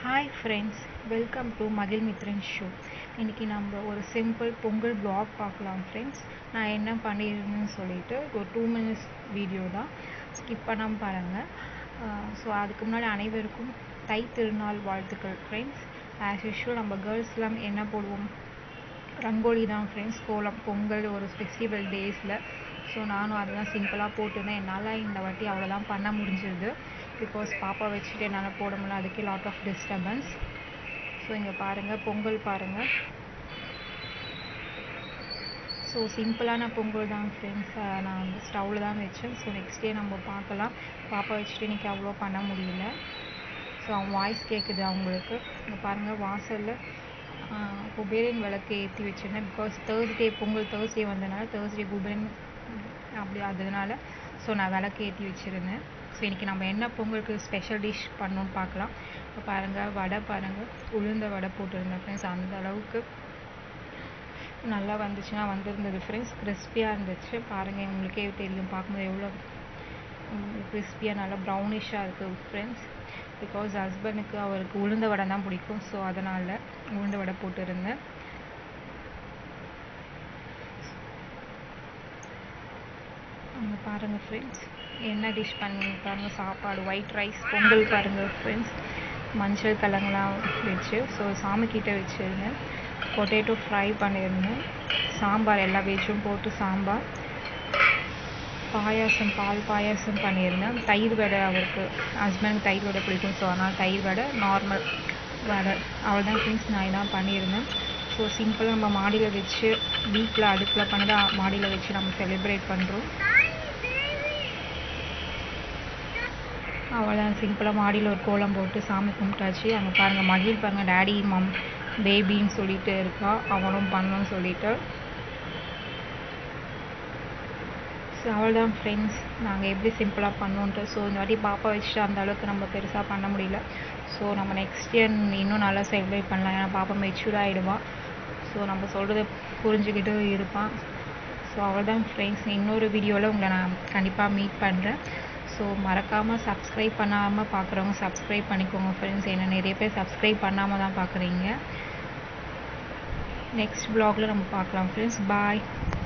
Hi friends, welcome to Magizh show. இன்னைக்கு நம்ம ஒரு சிம்பிள் பொங்கல் vlog பார்க்கலாம் friends. நான் என்ன பண்ணிருந்தேன்னு சொல்லிட்டு ஒரு 2 minutes வீடியோ தான் ஸ்கிப் பண்ணாம பாருங்க. ஸோ அதுக்கு முன்னாடி அனைவருக்கும் தை திருநாள் வாழ்த்துக்கள் ஃப்ரெண்ட்ஸ். ஆஸ் யூஷுவல் நம்ம கேர்ள்ஸ்லாம் என்ன போடுவோம், ரங்கோலி தான் ஃப்ரெண்ட்ஸ், கோலம், பொங்கல் ஒரு ஃபெஸ்டிவல் டேஸில். ஸோ நானும் அதெல்லாம் சிம்பிளாக போட்டுருந்தேன். என்னால் இந்த வாட்டி அவ்வளோதான் பண்ண முடிஞ்சது, பிகாஸ் பாப்பா வச்சுட்டு என்னால் போட முடியல, அதுக்கே லாட் ஆஃப் டிஸ்டர்பன்ஸ். ஸோ இங்கே பாருங்கள், பொங்கல் பாருங்கள். ஸோ சிம்பிளான பொங்கல் தான் ஃப்ரெண்ட்ஸ். நான் வந்து ஸ்டவ்வில் தான் வச்சேன். ஸோ நெக்ஸ்ட் டே நம்ம பார்க்கலாம். பாப்பா வச்சுட்டு இன்றைக்கி அவ்வளோ பண்ண முடியல. ஸோ அவங்க வாய்ஸ் கேட்குது அவங்களுக்கு. இங்கே பாருங்கள், வாசலில் குபேரன் விளக்கு ஏற்றி வச்சுருந்தேன். பிகாஸ் தேர்ஸ்டே பொங்கல் தேர்ஸ்டே வந்ததுனால தேர்ஸ்டே குபேரன் அப்படி அதனால ஸோ நான் விளக்கு ஏற்றி வச்சுருந்தேன். ஸோ இன்றைக்கி நம்ம என்ன பொங்கலுக்கு ஸ்பெஷல் டிஷ் பண்ணணுன்னு பார்க்கலாம். இப்போ பாருங்கள், வடை பாருங்கள், உளுந்த வடை போட்டிருந்தேன் ஃப்ரெண்ட்ஸ். அந்த அளவுக்கு நல்லா வந்துச்சுன்னா வந்திருந்தது ஃப்ரெண்ட்ஸ். கிறிஸ்பியாக இருந்துச்சு பாருங்கள், உங்களுக்கே தெரியும் பார்க்கும்போது எவ்வளோ கிறிஸ்பியாக நல்லா ப்ரௌனிஷாக இருக்குது ஃப்ரெண்ட்ஸ். பிகாஸ் ஹஸ்பண்டுக்கு அவருக்கு உளுந்த வடை தான் பிடிக்கும். ஸோ அதனால் உளுந்த வடை போட்டிருந்தேன். அங்கே பாருங்கள் ஃப்ரெண்ட்ஸ், என்ன டிஷ் பண்ணி பாருங்கள், சாப்பாடு ஒயிட் ரைஸ் பொங்கல் பாருங்கள் ஃப்ரெண்ட்ஸ். மஞ்சள் கிழங்குலாம் வச்சு ஸோ சாமிக்கிட்ட வச்சுருந்தேன். பொட்டேட்டோ ஃப்ரை பண்ணியிருந்தேன். சாம்பார் எல்லா வெஜ்ஜும் போட்டு சாம்பார், பாயாசம் பால் பாயாசம் பண்ணியிருந்தேன். தயிர் வடை, அவருக்கு ஹஸ்பண்டுக்கு தயிர் வடை பிடிக்கும். ஸோ அதனால் தயிர் வடை, நார்மல் வடை, அவ்வளோதான் ஃப்ரெண்ட்ஸ். நான் இதான் பண்ணியிருந்தேன். ஸோ சிம்பிளாக நம்ம மாடியில் வச்சு, வீட்டில் அடுப்பில் பண்ணதை மாடியில் வச்சு நம்ம செலிப்ரேட் பண்ணுறோம். அவ்வளோதான், சிம்பிளாக மாடியில் ஒரு கோலம் போட்டு சாமி கும்பிட்டாச்சு. அங்கே பாருங்கள், மகிழ் பாருங்கள், டேடி மம் பேபின்னு சொல்லிட்டு இருக்கா, அவனும் பண்ணணும்னு சொல்லிட்டு. ஸோ அவ்வளோதான் ஃப்ரெண்ட்ஸ், நாங்கள் எப்படி சிம்பிளாக பண்ணோன்ட்டு. ஸோ இந்த வாட்டி பாப்பா வச்சுட்டு அந்த அளவுக்கு நம்ம பெருசாக பண்ண முடியல. ஸோ நம்ம நெக்ஸ்ட் இயர் இன்னும் நல்லா செலிப்ரேட் பண்ணலாம். ஏன்னா பாப்பா மெச்சூர் ஆகிடுவான். ஸோ நம்ம சொல்கிறத புரிஞ்சுக்கிட்டு இருப்பான். ஸோ அவ்வளோதான் ஃப்ரெண்ட்ஸ், இன்னொரு வீடியோவில் உங்களை நான் கண்டிப்பாக மீட் பண்ணுறேன். ஸோ மறக்காமல் சப்ஸ்கிரைப் பண்ணாமல் பார்க்குறவங்க சப்ஸ்கிரைப் பண்ணிக்கோங்க ஃப்ரெண்ட்ஸ். ஏன்னா நிறைய பேர் சப்ஸ்கிரைப் பண்ணாமல் தான் பார்க்குறீங்க. நெக்ஸ்ட் வ்ளாகில் நம்ம பார்க்கலாம் ஃப்ரெண்ட்ஸ். பாய்.